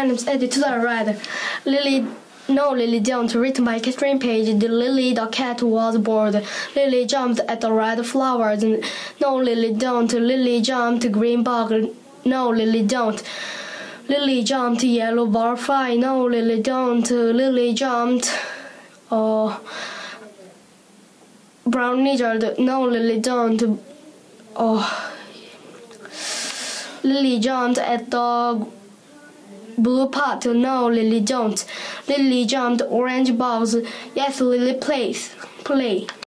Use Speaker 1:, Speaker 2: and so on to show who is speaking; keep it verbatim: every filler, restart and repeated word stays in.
Speaker 1: name's Eddie to the right. Lily, no, Lily don't. Written by Catherine Page. The Lily the cat was bored. Lily jumped at the red flowers. No, Lily don't. Lily jumped green bug. No, Lily don't. Lily jumped yellow butterfly. No, Lily don't. Lily jumped oh, brown lizard. No, Lily don't. Oh, Lily jumped at the blue pot. No, Lily don't. Lily jumped orange balls. Yes, Lily plays. Play.